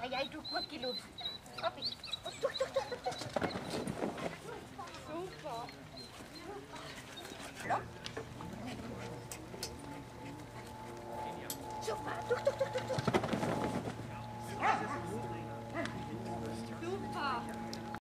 ja, du gut gelaufen. Super. Ja. Super, durch. Ja. Super.